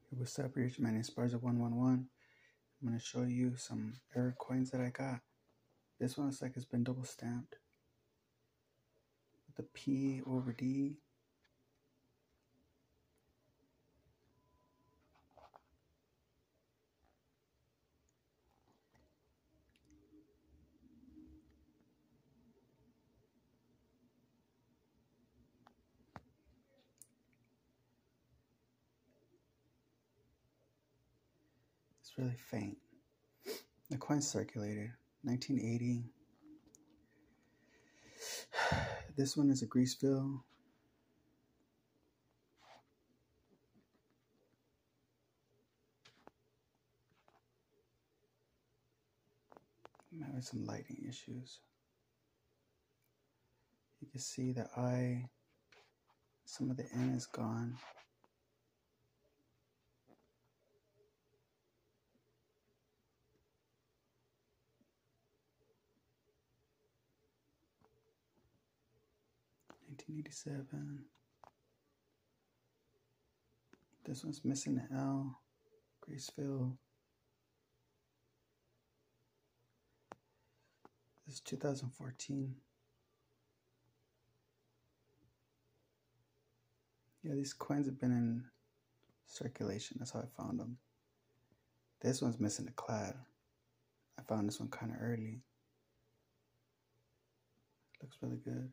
What's up, your man Esparza 111. I'm going to show you some error coins that I got. This one looks like it's been double stamped. The P over D. It's really faint. The coin circulated 1980. This one is a grease fill. I'm having some lighting issues. You can see the eye, some of the N is gone. $1987. This one's missing the L. Grease fill. This is 2014. Yeah, these coins have been in circulation. That's how I found them. This one's missing the Clad. I found this one kind of early. Looks really good.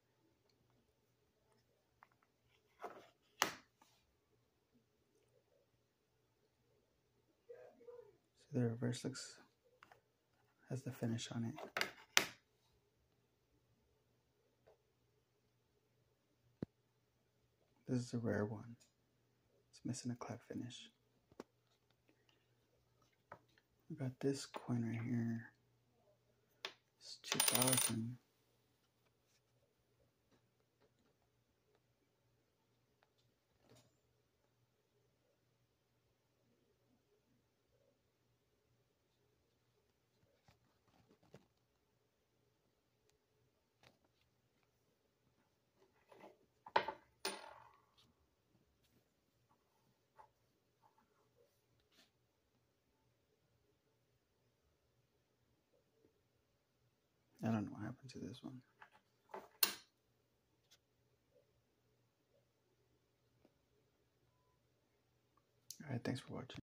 See, the reverse has the finish on it. This is a rare one. It's missing a Clad finish. We got this coin right here. It's 2000. I don't know what happened to this one. Alright, thanks for watching.